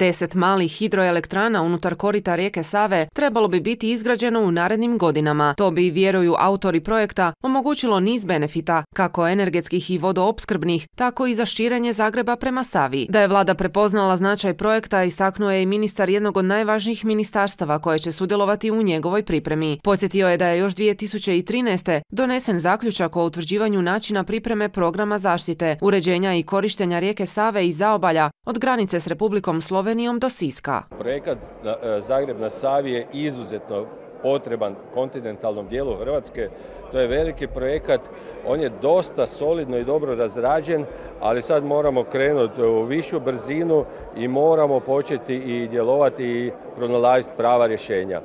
10 malih hidroelektrana unutar korita rijeke Save trebalo bi biti izgrađeno u narednim godinama. To bi, vjeruju autori projekta, omogućilo niz benefita, kako energetskih i vodoopskrbnih, tako i za širenje Zagreba prema Savi. Da je vlada prepoznala značaj projekta, istaknuo je i ministar jednog od najvažnijih ministarstava koje će sudjelovati u njegovoj pripremi. Podsjetio je da je još 2013. donesen zaključak o utvrđivanju načina pripreme programa zaštite, uređenja i korištenja rijeke Save i zaobalja od granice s Republikom Slovenijom do Siska. Projekat Zagreb na Savi je izuzetno potreban kontinentalnom dijelu Hrvatske. To je veliki projekat, on je dosta solidno i dobro razrađen, ali sad moramo krenuti u višu brzinu i moramo početi i djelovati i pronalaziti prava rješenja.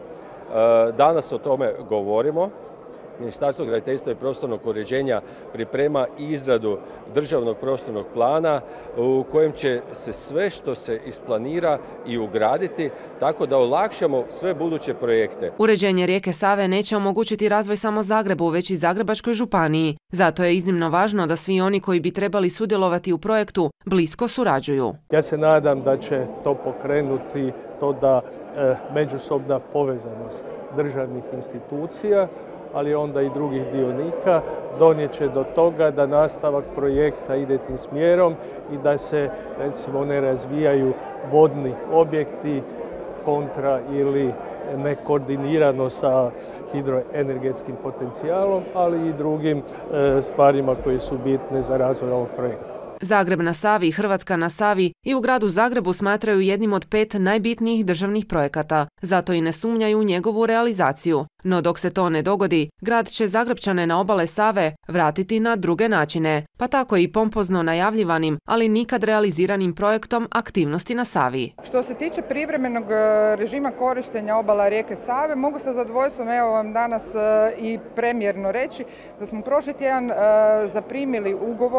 Danas o tome govorimo. Ministarstvo graditeljstva i prostornog uređenja priprema izradu državnog prostornog plana u kojem će se sve što se isplanira i ugraditi, tako da olakšamo sve buduće projekte. Uređenje rijeke Save neće omogućiti razvoj samo Zagrebu, već i Zagrebačkoj županiji. Zato je iznimno važno da svi oni koji bi trebali sudjelovati u projektu blisko surađuju. Ja se nadam da će to pokrenuti to da međusobna povezanost državnih institucija, ali onda i drugih dionika, donijet će do toga da nastavak projekta ide tim smjerom i da se, recimo, ne razvijaju vodni objekti kontra ili nekoordinirano sa hidroenergetskim potencijalom, ali i drugim stvarima koje su bitne za razvoj ovog projekta. Zagreb na Savi i Hrvatska na Savi i u gradu Zagrebu smatraju jednim od 5 najbitnijih državnih projekata, zato i ne sumnjaju u njegovu realizaciju. No dok se to ne dogodi, grad će Zagrepčane na obale Save vratiti na druge načine, pa tako i pompozno najavljivanim, ali nikad realiziranim projektom aktivnosti na Savi. Što se tiče privremenog režima korištenja obala rijeke Save, mogu sa zadovoljstvom vam danas i premjerno reći da smo prošli tjedan zaprimili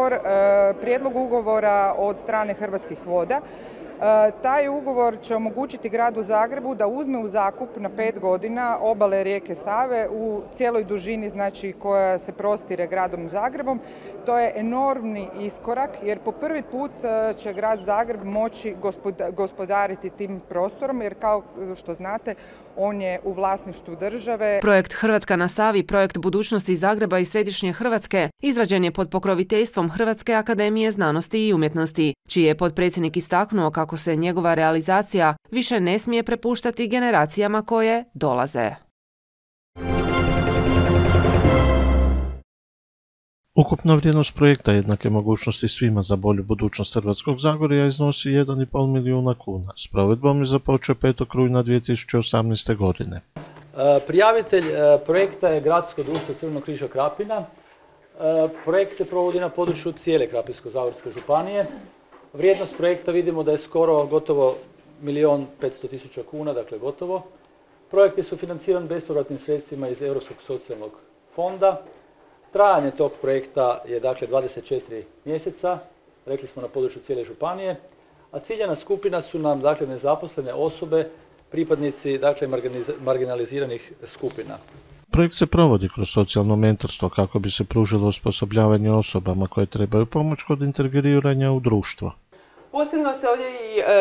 prijedlog ugovora od strane Hrvatskih voda. Taj ugovor će omogućiti gradu Zagrebu da uzme u zakup na 5 godina obale rijeke Save u cijeloj dužini, znači koja se prostire gradom Zagrebom. To je enormni iskorak jer po prvi put će grad Zagreb moći gospodariti tim prostorom jer kao što znate on je u vlasništvu države. Projekt Hrvatska na Savi, projekt budućnosti Zagreba i središnje Hrvatske, izrađen je pod pokroviteljstvom Hrvatske akademije znanosti i umjetnosti, čiji je potpredsjednik istaknuo kako se njegova realizacija više ne smije prepuštati generacijama koje dolaze. Ukupna vrijednost projekta Jednake mogućnosti svima za bolju budućnost Hrvatskog Zagorja iznosi 1,5 milijuna kuna. S provedbom je započeo 5. rujna 2018. godine. Prijavitelj projekta je Gradsko društvo Crvenog križa Krapina. Projekt se provodi na području cijele Krapinsko-zagorske županije. Vrijednost projekta vidimo da je skoro gotovo 1.500.000 kuna, dakle gotovo. Projekt je sufinanciran bespovratnim sredstvima iz Europskog socijalnog fonda. Trajanje tog projekta je dakle 24 mjeseca, rekli smo na području cijele županije, a ciljana skupina su nam dakle nezaposlene osobe, pripadnici dakle marginaliziranih skupina. Projekt se provodi kroz socijalno mentorstvo kako bi se pružilo osposobljavanje osobama koje trebaju pomoć kod integriranja u društvo. Posebno se ovdje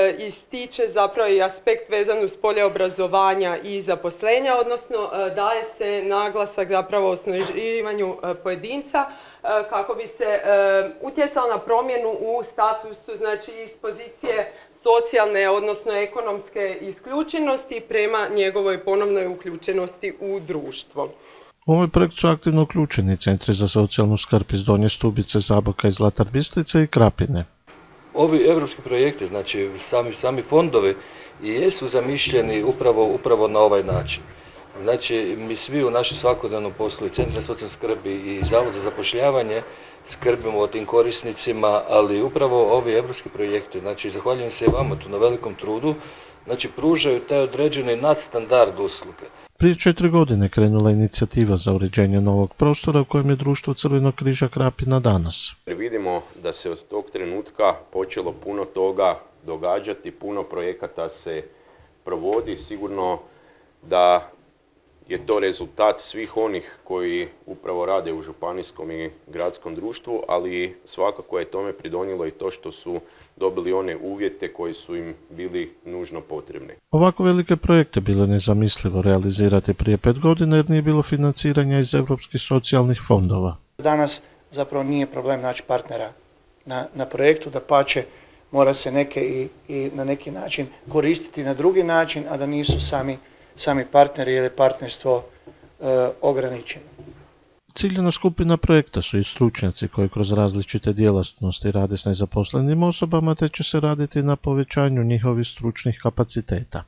ističe zapravo i aspekt vezan uz polje obrazovanja i zaposlenja, odnosno daje se naglasak zapravo osnaživanju pojedinca kako bi se utjecalo na promjenu u statusu, znači iz pozicije socijalne, odnosno ekonomske isključenosti prema njegovoj ponovnoj uključenosti u društvo. U ovaj projekt su aktivno uključeni centri za socijalnu skrb iz Donje Stubice, Zaboka, iz Zlatar Bistrice i Krapine. Ovi evropski projekti, znači sami fondovi, jesu zamišljeni upravo na ovaj način. Znači, mi svi u našem svakodnevnom poslu i Centra socijalne skrbi i Zavod za zapošljavanje skrbimo o tim korisnicima, ali upravo ovi evropski projekti, znači zahvaljujem se i vama tu na velikom trudu, znači pružaju taj određeni nadstandard usluge. Prije 4 godine krenula inicijativa za uređenje novog prostora u kojem je društvo Crvenog križa Krapina danas. Vidimo da se od tog trenutka počelo puno toga događati, puno projekata se provodi, sigurno da je to rezultat svih onih koji upravo rade u županijskom i gradskom društvu, ali svakako je tome pridonijelo i to što su dobili one uvjete koji su im bili nužno potrebni. Ovako velike projekte bilo je nezamislivo realizirati prije 5 godina jer nije bilo financiranja iz europskih socijalnih fondova. Danas zapravo nije problem naći partnera na projektu, dapače mora se neke i na neki način koristiti na drugi način, a da nisu sami partneri jer je partnerstvo ograničeno. Ciljena skupina projekta su i stručnjaci koji kroz različite djelatnosti rade s nezaposlenim osobama, te će se raditi na povećanju njihovih stručnih kapaciteta.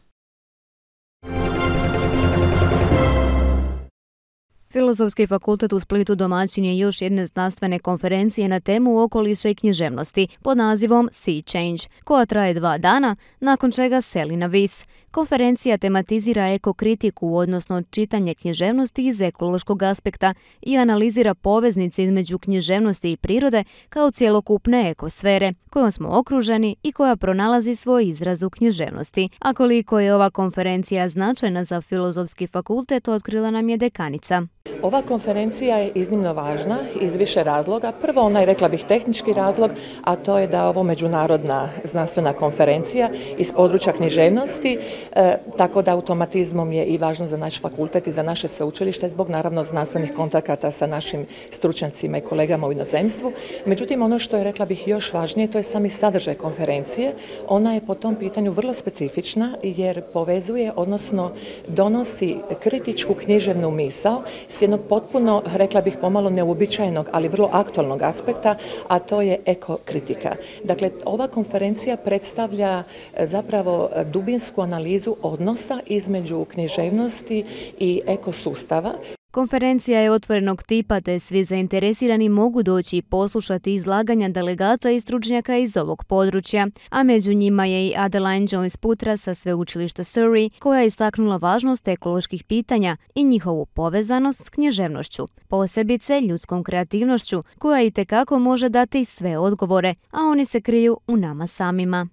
Filozofski fakultet u Splitu domaćin je još jedne znanstvene konferencije na temu okoliša i književnosti pod nazivom Sea Change, koja traje 2 dana, nakon čega seli na vis. Konferencija tematizira ekokritiku, odnosno čitanje književnosti iz ekološkog aspekta i analizira poveznice između književnosti i prirode kao cjelokupne ekosfere, kojom smo okruženi i koja pronalazi svoj izraz u književnosti. A koliko je ova konferencija značajna za Filozofski fakultet, otkrila nam je dekanica. Ova konferencija je iznimno važna iz više razloga. Prvo, onaj, rekla bih, tehnički razlog, a to je da je ovo međunarodna znanstvena konferencija iz područja književnosti, tako da automatizmom je i važno za naš fakultet i za naše sveučilište zbog naravno znanstvenih kontakata sa našim stručnjacima i kolegama u inozemstvu. Međutim, ono što je, rekla bih, još važnije, to je sami sadržaj konferencije. Ona je po tom pitanju vrlo specifična jer povezuje, odnosno donosi kritičku književnu misao s jednog potpuno, rekla bih, pomalo neuobičajenog, ali vrlo aktualnog aspekta, a to je ekokritika. Dakle, ova konferencija predstavlja zapravo dubinsku analizu odnosa između književnosti i ekosustava. Konferencija je otvorenog tipa te svi zainteresirani mogu doći i poslušati izlaganja delegata i stručnjaka iz ovog područja, a među njima je i Adeline Jones-Putra sa sveučilišta Surrey, koja je istaknula važnost ekoloških pitanja i njihovu povezanost s književnošću, posebice ljudskom kreativnošću, koja itekako može dati sve odgovore, a oni se kriju u nama samima.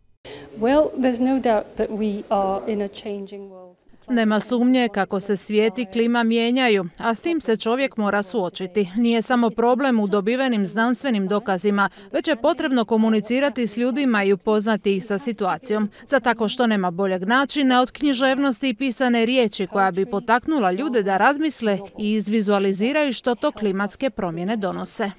Nema sumnje kako se svijet i klima mijenjaju, a s tim se čovjek mora suočiti. Nije samo problem u dobivenim znanstvenim dokazima, već je potrebno komunicirati s ljudima i upoznati ih sa situacijom. Za tako što nema boljeg načina od književnosti i pisane riječi koja bi potaknula ljude da razmisle i izvizualiziraju što to klimatske promjene donose.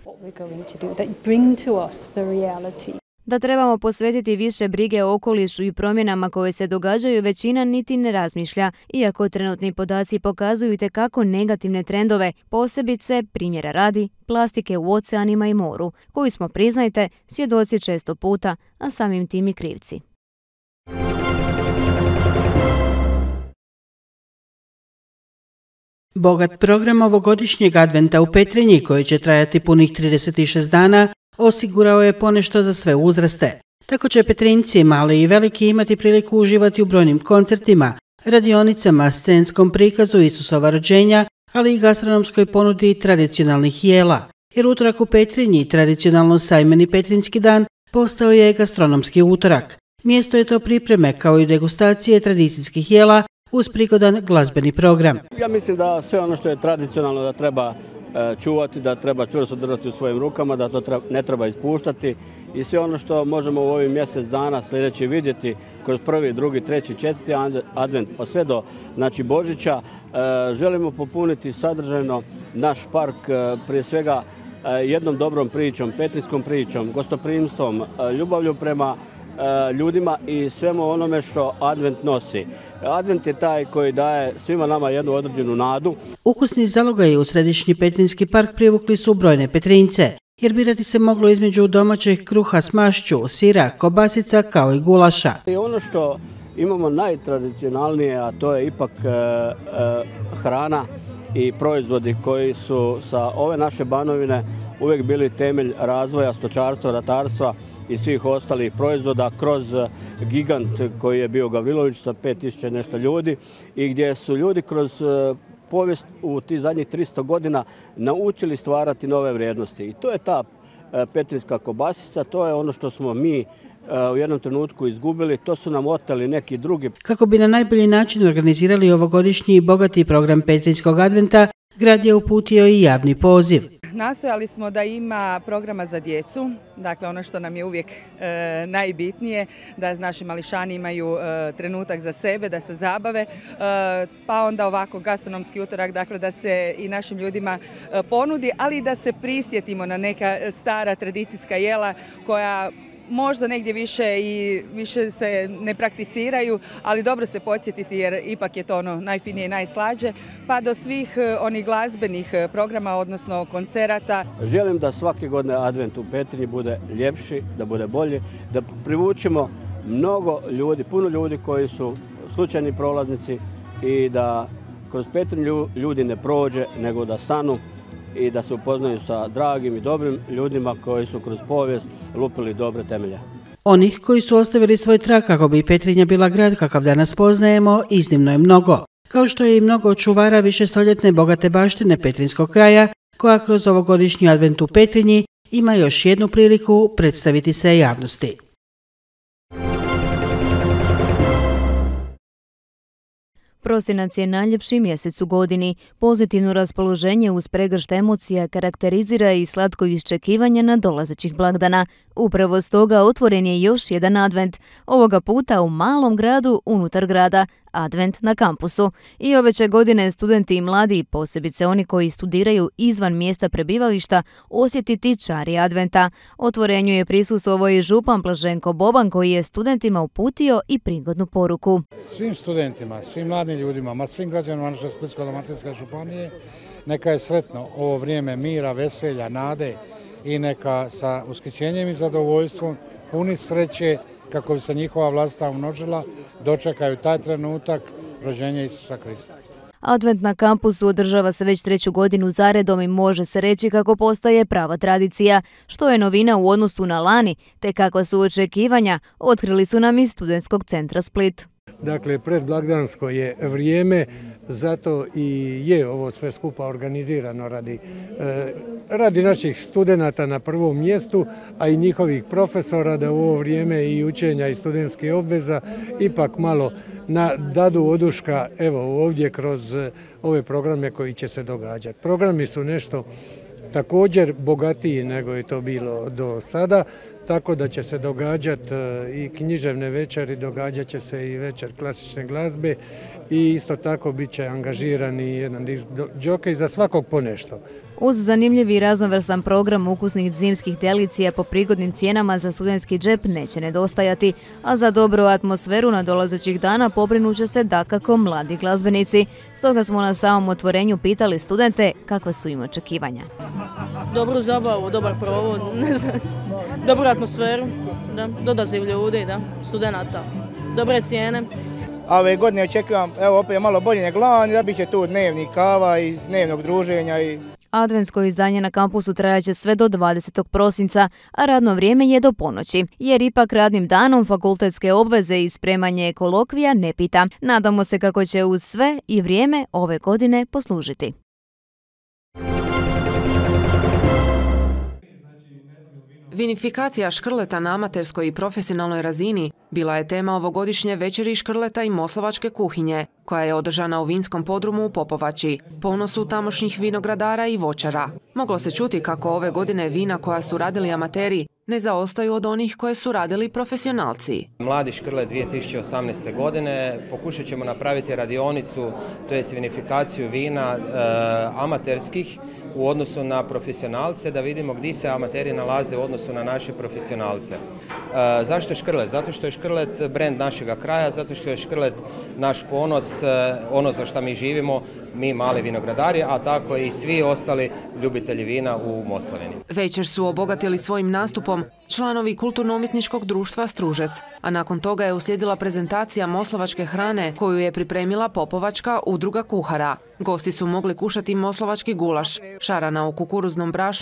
Da trebamo posvetiti više brige o okolišu i promjenama koje se događaju, većina niti ne razmišlja, iako trenutni podaci pokazuju itekako negativne trendove, posebice, primjera radi, plastike u oceanima i moru, koju smo, priznajte, svjedoci često puta, a samim tim i krivci. Bogat program ovogodišnjeg adventa u Petrinji, koji će trajati punih 36 dana, osigurao je ponešto za sve uzraste. Tako će Petrinjci, mali i veliki, imati priliku uživati u brojnim koncertima, radionicama, scenskom prikazu Isusova rođenja, ali i gastronomskoj ponudi tradicionalnih jela. Jer utorak u Petrinji, tradicionalno sajmeni Petrinjski dan, postao je gastronomski utorak. Mjesto je to pripreme kao i degustacije tradicijskih jela uz prigodan glazbeni program. Ja mislim da sve ono što je tradicionalno da treba čuvati, da treba čvrsto držati u svojim rukama, da to ne treba ispuštati i sve ono što možemo u ovih mjesec dana sljedeći vidjeti kroz 1., 2., 3., 4. advent pa sve do Božića, želimo popuniti sadržajno naš park prije svega jednom dobrom pričom, petrinjskom pričom, gostoprimstvom, ljubavlju prema ljudima i svemu onome što advent nosi. Advent je taj koji daje svima nama jednu određenu nadu. Ukusni zalogaji u središnji Petrinjski park privukli su brojne Petrinjce, jer birati se moglo između domaćeg kruha s mašću, sira, kobasica kao i gulaša. I ono što imamo najtradicionalnije, a to je ipak hrana i proizvodi koji su sa ove naše Banovine uvijek bili temelj razvoja stočarstva, ratarstva i svih ostalih proizvoda kroz gigant koji je bio Gavrilović sa 5000 nešto ljudi i gdje su ljudi kroz povijest u tih zadnjih 300 godina naučili stvarati nove vrijednosti. I to je ta petrinjska kobasica, to je ono što smo mi u jednom trenutku izgubili, to su nam oteli neki drugi. Kako bi na najbolji način organizirali ovogodišnji i bogati program Petrinjskog adventa, grad je uputio i javni poziv. Nastojali smo da ima programa za djecu, dakle ono što nam je uvijek najbitnije, da naši mališani imaju trenutak za sebe, da se zabave, pa onda ovako gastronomski utorak, dakle da se i našim ljudima ponudi, ali i da se prisjetimo na neka stara tradicijska jela koja možda negdje više se ne prakticiraju, ali dobro se podsjetiti jer ipak je to ono najfinije i najslađe, pa do svih onih glazbenih programa, odnosno koncerata. Želim da svake godine advent u Petrinji bude ljepši, da bude bolji, da privučemo mnogo ljudi, puno ljudi koji su slučajni prolaznici i da kroz Petrinju ljudi ne prođe, nego da stanu i da se upoznaju sa dragim i dobrim ljudima koji su kroz povijest lupili dobre temelje. Onih koji su ostavili svoj trag kako bi Petrinja bila grad kakav danas poznajemo, iznimno je mnogo. Kao što je i mnogo čuvara višestoljetne bogate baštine petrinjskog kraja, koja kroz ovogodišnji advent u Petrinji ima još jednu priliku predstaviti se javnosti. Prosinac je najljepši mjesec u godini. Pozitivno raspoloženje uz pregršt emocija karakterizira i slatko iščekivanje na dolazećih blagdana. Upravo stoga otvoren je još jedan advent, ovoga puta u malom gradu unutar grada, advent na kampusu. I ove će godine studenti i mladi, posebice oni koji studiraju izvan mjesta prebivališta, osjetiti čari adventa. Otvorenju je prisustvovao i župan Blaženko Boban koji je studentima uputio i prigodnu poruku. Svim studentima, svim mladim ljudima, svim građanima naše Splitsko-dalmatinske županije, neka je sretno ovo vrijeme mira, veselja, nade i neka sa ushićenjem i zadovoljstvom, puni sreće kako bi se njihova vlastita umnožila, dočekaju taj trenutak rođenja Isusa Krista. Advent na kampusu održava se već 3. godinu zaredom i može se reći kako postaje prava tradicija. Što je novina u odnosu na lani, te kakva su očekivanja, otkrili su nam iz Studentskog centra Split. Dakle, predblagdansko je vrijeme, zato i je ovo sve skupa organizirano radi naših studenata na prvom mjestu, a i njihovih profesora da u ovo vrijeme i učenja i studentskih obveza ipak malo dadu oduška evo ovdje kroz ove programe koji će se događati. Programi su nešto također bogatiji nego je to bilo do sada, tako da će se događati i književne večeri, događat će se i večer klasične glazbe i isto tako bit će angažirani jedan disk džokej za svakog po nešto. Uz zanimljiv i raznovrsan program ukusnih zimskih delicija po prigodnim cijenama za studentski džep neće nedostajati, a za dobru atmosferu na dolazećih dana pobrinut će se dakako mladi glazbenici. Stoga smo na samom otvorenju pitali studente kakva su im očekivanja. Dobru zabavu, dobar provod, dobru atmosferu, odaziv ljudi, studenata, dobre cijene. A ove godine očekujem opet malo bolje nego lani, da bit će tu dnevnih kava i dnevnog druženja. Adventsko izdanje na kampusu trajaće sve do 20. prosinca, a radno vrijeme je do ponoći, jer ipak radnim danom fakultetske obveze i spremanje kolokvija ne pita. Nadamo se kako će uz sve i vrijeme ove godine poslužiti. Vinifikacija škrleta na amaterskoj i profesionalnoj razini bila je tema ovogodišnje večeri škrleta i moslovačke kuhinje, koja je održana u vinskom podrumu u Popovači, ponosu tamošnjih vinogradara i voćara. Moglo se čuti kako ove godine vina koja su radili amateri ne zaostaju od onih koje su radili profesionalci. Mladi škrlet 2018. godine pokušat ćemo napraviti radionicu, to je vinifikaciju vina amaterskih u odnosu na profesionalce, da vidimo gdje se amateri nalaze u odnosu na naše profesionalce. Zašto je škrlet? Zato što je škrlet brend našega kraja, zato što je škrlet naš ponos, ono za što mi živimo, mi mali vinogradari, a tako i svi ostali ljubitelji vina u Moslavini. Večer su obogatili svojim nastupom članovi Kulturno-umjetničkog društva Stružec, a nakon toga je uslijedila prezentacija moslovačke hrane koju je pripremila Popovačka udruga kuhara. Gosti su mogli kušati moslovački gulaš, šarana u kukuruznom brašnu,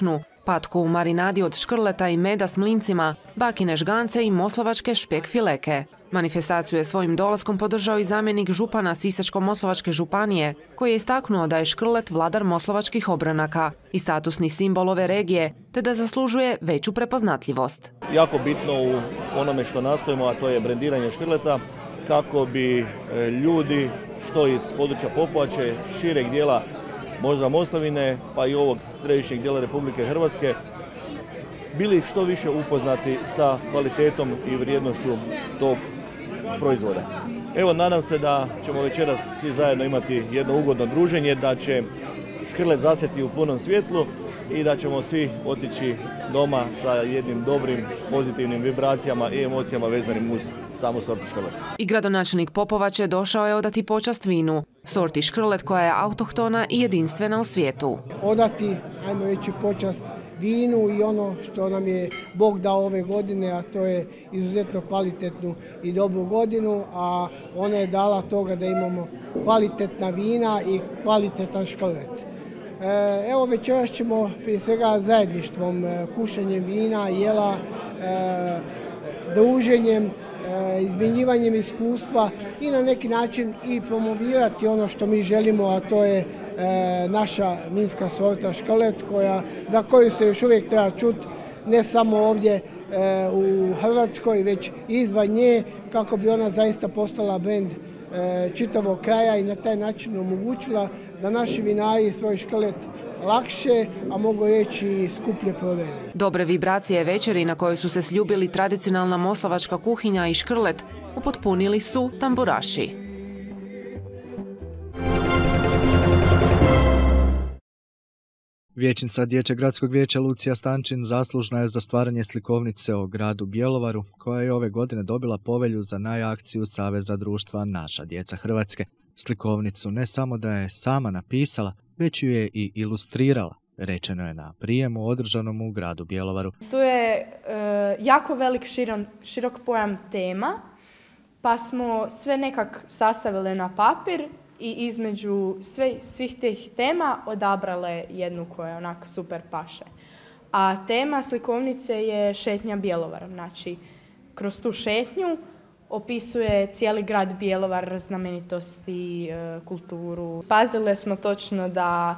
patku u marinadi od škrleta i meda s mlincima, bakine žgance i moslavačke špek fileke. Manifestaciju je svojim dolaskom podržao i zamjenik župana Sisačko-moslavačke županije, koji je istaknuo da je škrlet vladar moslavačkih obranaka i statusni simbol ove regije, te da zaslužuje veću prepoznatljivost. Jako bitno u onome što nastojimo, a to je brendiranje škrleta, kako bi ljudi što iz područja Popovače, šireg dijela možda Moslavine, pa i ovog središnjeg dijela Republike Hrvatske, bili što više upoznati sa kvalitetom i vrijednošću tog proizvoda. Evo, nadam se da ćemo večeras svi zajedno imati jedno ugodno druženje, da će škrlet zasjeti u punom svjetlu i da ćemo svi otići doma sa jednim dobrim, pozitivnim vibracijama i emocijama vezanim uz samu sortu škrlet. I gradonačelnik Popovače došao je odati počast vinu, sorti škrlet koja je autohtona i jedinstvena u svijetu. Odati, ajmo reći, počast vinu i ono što nam je Bog dao ove godine, a to je izuzetno kvalitetnu i dobru godinu, a ona je dala toga da imamo kvalitetna vina i kvalitetan škrlet. Evo, večeras ćemo prije svega zajedništvom, kušanjem vina, jela, druženjem, izmjenjivanjem iskustva i na neki način i promovirati ono što mi želimo, a to je naša vinska sorta škrlet, za koju se još uvijek treba čuti ne samo ovdje u Hrvatskoj, već izvan nje, kako bi ona zaista postala brend čitavog kraja i na taj način omogućila da naši vinari svoj škrlet lakše, a mogu reći i skuplje prodaju. Dobre vibracije večeri na kojoj su se sljubili tradicionalna moslavačka kuhinja i škrlet upotpunili su tamburaši. Vijećnica Dječjeg gradskog vijeća Lucija Stančin zaslužna je za stvaranje slikovnice o gradu Bjelovaru, koja je ove godine dobila povelju za najakciju Saveza društva Naša djeca Hrvatske. Slikovnicu ne samo da je sama napisala, već ju je i ilustrirala, rečeno je na prijemu održanom u gradu Bjelovaru. Tu je jako velik širok pojam tema, pa smo sve nekak sastavili na papir i između svih tih tema odabrale jednu koja onak super paše. A tema slikovnice je šetnja Bjelovarom. Znači, kroz tu šetnju opisuje cijeli grad Bjelovar, znamenitosti, kulturu. Pazile smo točno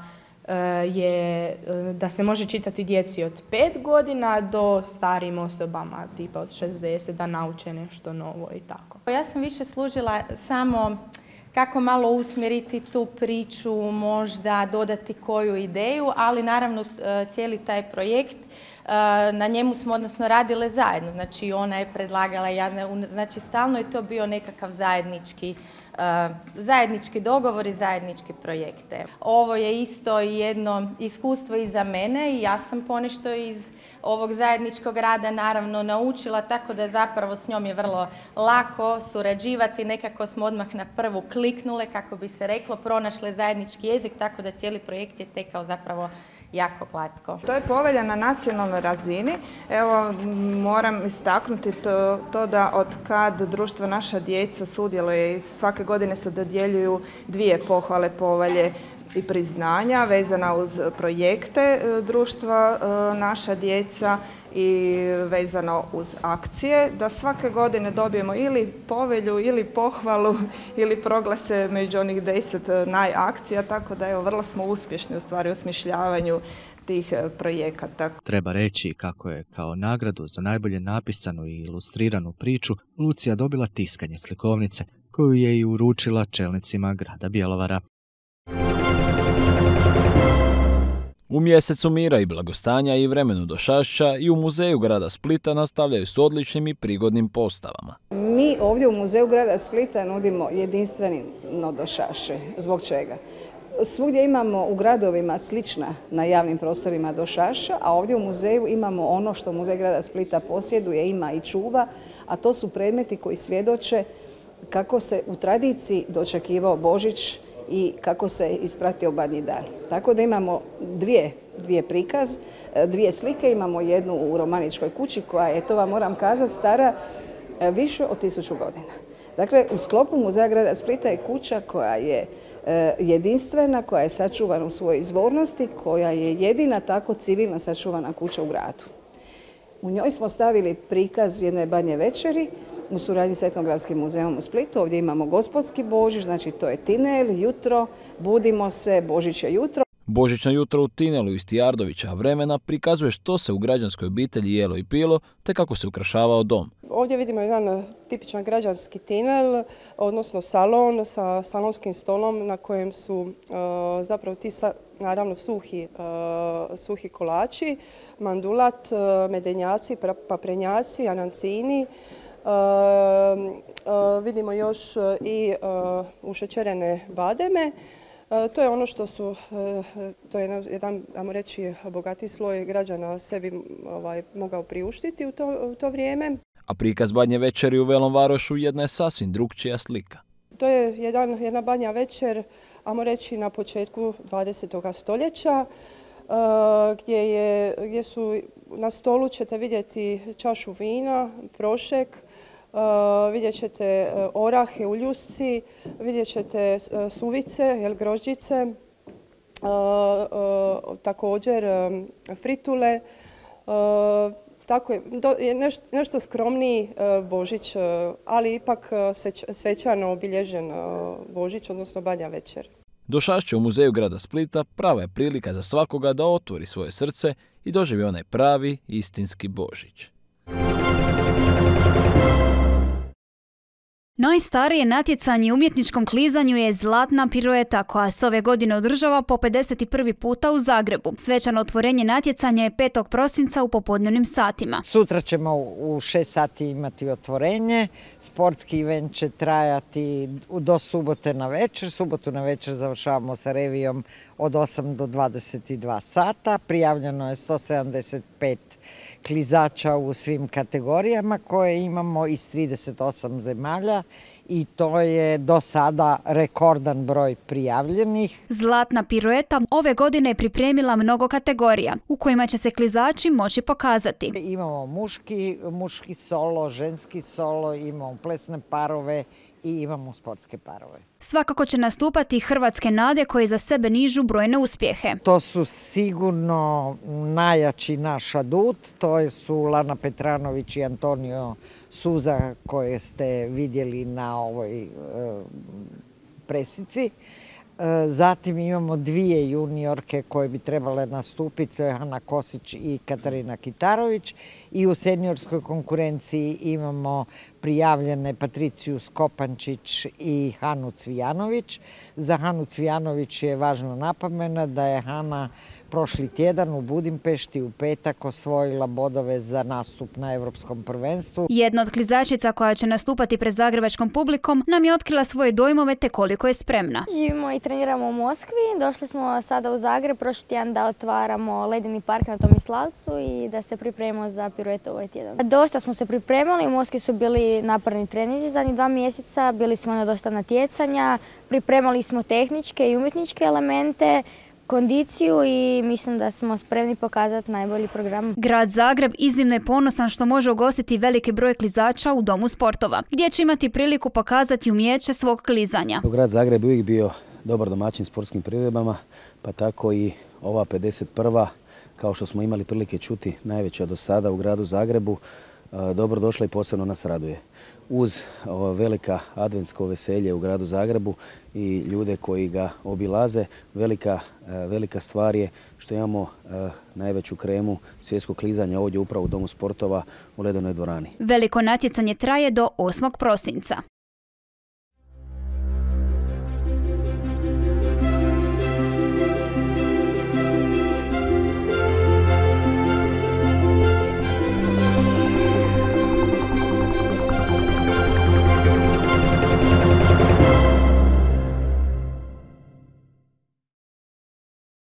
da se može čitati djeci od 5 godina do starijim osobama, tipa od 60, da nauče nešto novo i tako. Ja sam više služila samo kako malo usmjeriti tu priču, možda dodati koju ideju, ali naravno cijeli taj projekt, na njemu smo odnosno radile zajedno. Znači ona je predlagala, znači stalno je to bio nekakav zajednički dogovor i zajednički projekte. Ovo je isto jedno iskustvo i za mene i ja sam ponešto iz ovog zajedničkog rada naravno naučila, tako da zapravo s njom je vrlo lako surađivati. Nekako smo odmah na prvu kliknule, kako bi se reklo, pronašle zajednički jezik, tako da cijeli projekt je tekao zapravo jako glatko. To je povelja na nacionalnoj razini. Evo, moram istaknuti to da od kad društvo Naša djeca sudjeluje i svake godine se dodjeljuju 2 pohvale, povelje i priznanja vezana uz projekte društva Naša djeca i vezano uz akcije, da svake godine dobijemo ili povelju ili pohvalu ili proglase među onih 10 najakcija, tako da evo, vrlo smo uspješni u stvari u osmišljavanju tih projekata. Treba reći kako je kao nagradu za najbolje napisanu i ilustriranu priču Lucija dobila tiskanje slikovnice, koju je i uručila čelnicima grada Bjelovara. U mjesecu mira i blagostanja i vremenu došašća i u Muzeju grada Splita nastavljaju s odličnim i prigodnim postavama. Mi ovdje u Muzeju grada Splita nudimo jedinstveno došašće. Zbog čega? Svugdje imamo u gradovima slična na javnim prostorima došašća, a ovdje u muzeju imamo ono što Muzej grada Splita posjeduje, ima i čuva, a to su predmeti koji svjedoče kako se u tradiciji dočekivao Božić i kako se ispratio Badnji dan. Tako da imamo dvije slike, imamo jednu u Romaničkoj kući koja je, to vam moram kazati, stara više od 1000 godina. Dakle, u sklopu Muzeja grada Splita je kuća koja je jedinstvena, koja je sačuvana u svojoj izvornosti, koja je jedina tako civilna sačuvana kuća u gradu. U njoj smo stavili prikaz jedne banje večeri u suradnji s Etnogradskim muzejom u Splitu. Ovdje imamo gospodski Božić, znači to je tinel, jutro, budimo se, Božić je jutro. Božićno jutro u tinelu iz Tijardovića vremena prikazuje što se u građanskoj obitelji jelo i pilo, te kako se ukrašavao dom. Ovdje vidimo jedan tipičan građanski tinel, odnosno salon sa salonskim stolom na kojem su zapravo ti naravno suhi kolači, mandulat, medenjaci, paprenjaci, anancini. Vidimo još i ušećerene bademe. To je ono što su, to je jedan, ajmo reći, bogatiji sloj građana sebi mogao priuštiti u to vrijeme. A prikaz banje večeri u Velom Varošu jedna je sasvim drukčija slika. To je jedna banja večer, ajmo reći, na početku 20. stoljeća, gdje su na stolu ćete vidjeti čašu vina, prošek, vidjet ćete orahe u ljusci, vidjet ćete suvice, grožđice, također fritule. Tako je, nešto skromniji Božić, ali ipak svečano obilježen Božić, odnosno banja večer. Došašće u muzeju grada Splita prava je prilika za svakoga da otvori svoje srce i doživi onaj pravi, istinski Božić. Najstarije natjecanje u umjetničkom klizanju je zlatna pirueta koja se ove godine održava po 51. puta u Zagrebu. Svečano otvorenje natjecanja je 5. prosinca u popodnevnim satima. Sutra ćemo u 6 sati imati otvorenje. Sportski event će trajati do subote na večer. Subotu na večer završavamo sa revijom od 8 do 22 sata. Prijavljeno je 175 klizača u svim kategorijama koje imamo iz 38 zemalja i to je do sada rekordan broj prijavljenih. Zlatna pirueta ove godine je pripremila mnogo kategorija u kojima će se klizači moći pokazati. Imamo muški solo, ženski solo, imamo plesne parove i imamo sportske parove. Svakako će nastupati hrvatske nade koje za sebe nižu brojne uspjehe. To su sigurno najjači naš adut, to su Lana Petranović i Antonio Suza koje ste vidjeli na ovoj presici. Zatim imamo 2 juniorke koje bi trebale nastupiti, to je Hana Kosić i Katarina Kitarović. I u seniorskoj konkurenciji imamo prijavljene Patriciju Skopančić i Hanu Cvijanović. Za Hanu Cvijanović je važno napomena da je Hana prošli tjedan u Budimpešti u petak osvojila bodove za nastup na Europskom prvenstvu. Jedna od klizačica koja će nastupati pred zagrebačkom publikom nam je otkrila svoje dojmove te koliko je spremna. Živimo i treniramo u Moskvi. Došli smo sada u Zagreb prošli tjedan da otvaramo ledeni park na Tomislavcu i da se pripremimo za piruetu ovaj tjedan. Dosta smo se pripremali, u Moskvi su bili naporni treninzi zadnjih 2 mjeseca, bili smo na dosta natjecanja, pripremali smo tehničke i umjetničke elemente, kondiciju i mislim da smo spremni pokazati najbolji program. Grad Zagreb iznimno je ponosan što može ugostiti veliki broj klizača u Domu sportova, gdje će imati priliku pokazati umijeće svog klizanja. Grad Zagreb uvijek bio dobar domaćin sportskim priredbama, pa tako i ova 51. kao što smo imali prilike čuti, najveća do sada u gradu Zagrebu, dobro došla i posebno nas raduje. Uz velika adventsko veselje u gradu Zagrebu i ljude koji ga obilaze, velika stvar je što imamo najveću kremu svjetskog klizanja ovdje upravo u Domu sportova u Ledenoj dvorani. Veliko natjecanje traje do 8. prosinca.